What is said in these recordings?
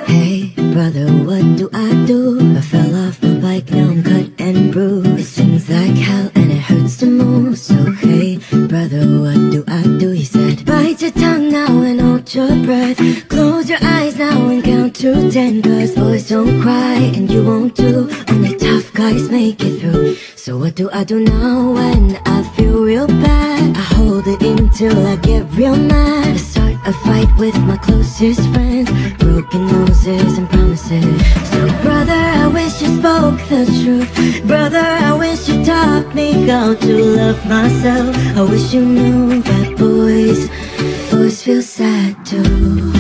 Hey brother, what do? I fell off my bike, now I'm cut and bruised. It stings like hell and it hurts to move. So hey brother, what do? He said, bite your tongue now and hold your breath. Close your eyes now and count to 10. Cause boys don't cry and you won't too. Only tough guys make it through. So what do I do now when I feel real bad? I hold it in till I get real mad. I start a fight with my closest friends. Broken noses and promises. So brother, I wish you spoke the truth. Brother, I wish you taught me how to love myself. I wish you knew that boys feel sad too.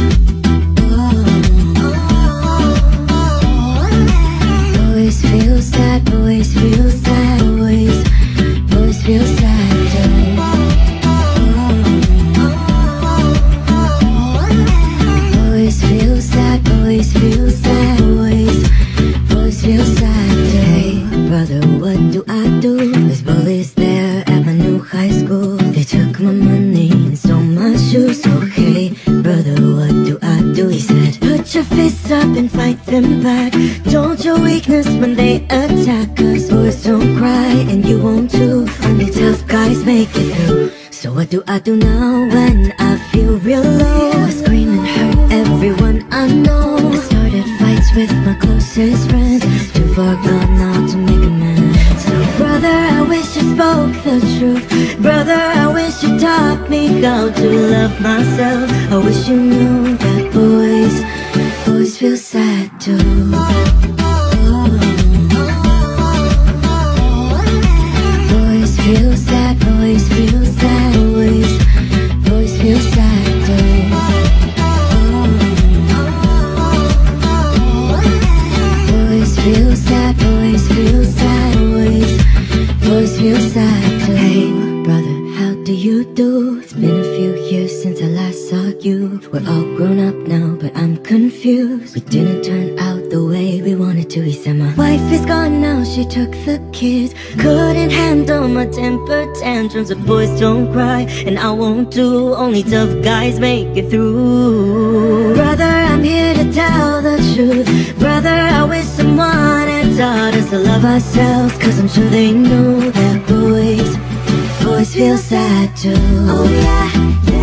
Boys feel sad, boys feel sad, boys feel sad too. Boys feel sad, boys feel sad, boys feel sad too. Hey brother, what do? There's bullies there at my new high school. They took my money and stole my shoes. So hey brother, what do? He said, put your fists up and fight them back. Don't show weakness when they attack. Cause boys don't cry and you won't too. Only tough guys make it through. So what do now when I feel real low? I scream and hurt everyone I know. I started fights with my closest friends. Too far gone now to make amends. So brother, I wish you spoke the truth. Brother, I wish you taught me how to love myself. I wish you knew that boys feel sad too. Boys feel sad, boys feel sad, boys feel sad too. Boys feel sad, boys feel sad, boys feel sad too. Hey brother, how do you do? It's been a few years since I last saw you. We're all grown up now, but I'm confused. We didn't turn out the way we wanted to. He said my wife is gone now, she took the kids. Couldn't handle my temper tantrums. The boys don't cry and I won't do. Only tough guys make it through. Brother, I'm here to tell the truth. Brother, I wish someone had taught us to love ourselves. Cause I'm sure they know that boys feel sad too. Oh yeah, yeah.